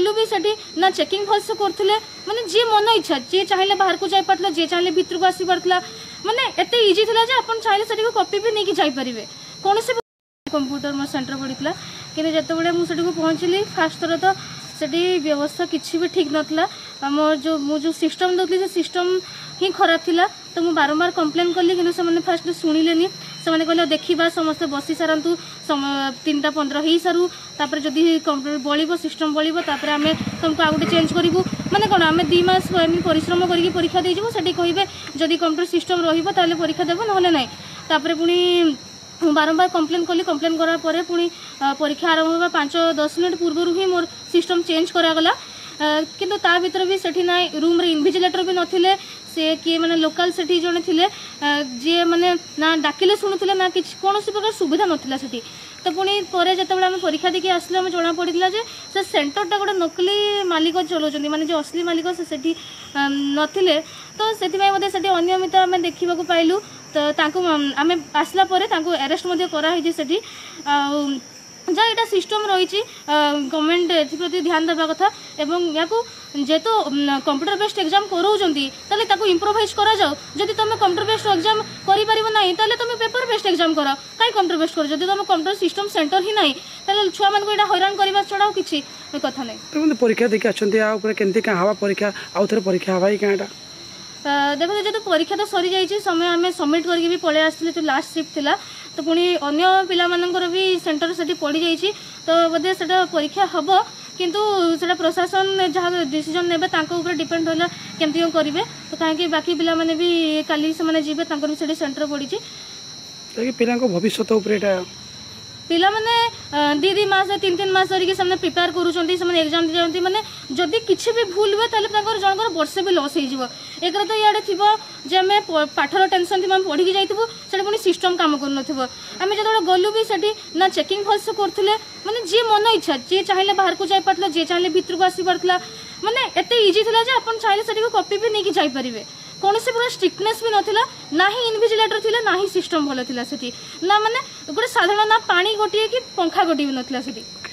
गलु भी सेठी ना चेकिंग भलसे करथिले माने जे मन इच्छा जे चाहिले बाहर को जाय पातला जे चाहिले भीतर को आसी पातला माने एते इजी थिला जे अपन चाहिले सेठी को कॉपी भी नहीं कि जाय परिबे कोन से कंप्यूटर मो सेंटर पड़ीतला कि जते बडे मु सेठी को पहुंचली फास्ट थर तो सेठी व्यवस्था किछि भी ठीक नथला हमर जो मु जो सिस्टम दोतली से सिस्टम ही खराब थिला तो मु बारंबार कंप्लेन करली कि से माने फास्ट सुनिलेनी से माने कहले देखिबा समस्त बसी सारंतु 3:15 ही सारू तापर जदी कंप्यूटर बळिबो सिस्टम बळिबो तापर हमें तुमको आउट चेंज करिवो माने कोन हमें 2 मास परिश्रम करके परीक्षा दे जिवो सेठी कहिबे जदी कंप्यूटर सिस्टम रहिबो ताले परीक्षा देबो नहले नै तापर पुनी बारंबार कंप्लेन कली कंप्लेन करा परे पुनी परीक्षा आरंभ होगा 5-10 मिनट पूर्व ही मोर सिस्टम चेंज करागला किंतु ता भीतर भी सेठी ना रूम रे इन्विजिलेटर भी नथिले से किए माने लोकल सेठी जने थिले जे माने ना डाकिले सुनुथिले ना किछ कोनोसी प्रकार सुविधा नथिला सेठी तो पुनी परे जते बेला हम परीक्षा देके आसले हम जणा पड़ितला जे से सेंटर टा गोटे नकली मालिक चलाउछन्ती माने जो असली मालिक से सेठी नथिले तो सेठी भाई मध्ये सेठी अनियमित हम देखिबा को पाइलु तो तांको आमे आसला परे तांको अरेस्ट मध्ये करा है जे सेठी जहाँ यहाँ सिस्टम रही गवर्नमेंट एप्रति ध्यान देवा कथा एवं या जेहेतु कंप्यूटर बेस्ड एग्जाम कराऊँ इम्प्रोवाइज करा जाओ जदि तुम कंप्यूटर बेस्ड एग्जाम कर तुम पेपर बेस्ड एग्जाम कर कहीं कंप्यूटर बेस्ड कर जदि तुम कंप्यूटर सिस्टम सेंटर ही ना छुआ मान हैरान करवा छड़ा किसी कथा नहीं परीक्षा देखिए हवा परीक्षा आउ थे परीक्षा हवा क्या देखो जो परीक्षा तो सरी जाइए समय आम सबमिट करके भी पलि आसते जो लास्ट शिफ्ट थिला तो पुणी अन्य पिला मानकर भी सेंटर से पड़ जाइए तो बोधे से परीक्षा हम किंतु से प्रशासन जहाँ डिसीजन ने डिपेंड रहा केमती करेंगे तो कहीं बाकी पिला माने भी काली से जीवे भी सेंटर पड़ी पिला भविष्य पिला माने 2 मास 3 मास धरिकी से प्रिपेयर करूँगी से एग्जाम दी जाती मैंने जदि किसी भी भूल हुए जनकर वर्षे भी लॉस हो एक तो इे थी जे आम पाठर टेंशन थी पढ़ी जाइबू से पुणी सिस्टम काम कर आम जो गलु भी सेठी ना चेकिंग भलसे करथिले माने जे मन इच्छा जे चाहिले बाहर को जाय पातला जे चाहिले भीतर को आसी पातला माने एते इजी थिला जे अपन चाहिले सेठी को कॉपी भी नहीं कि जाय परिबे कौन से पूरा स्ट्रिक्टनेस भी नथिला ना ही इन्विजिलेटर थिले ना ही सिस्टम भलो थिला सेठी ना माने गोटे साधारण ना पानी गोटिए कि पंखा गोटिए भी नथिला सेठी।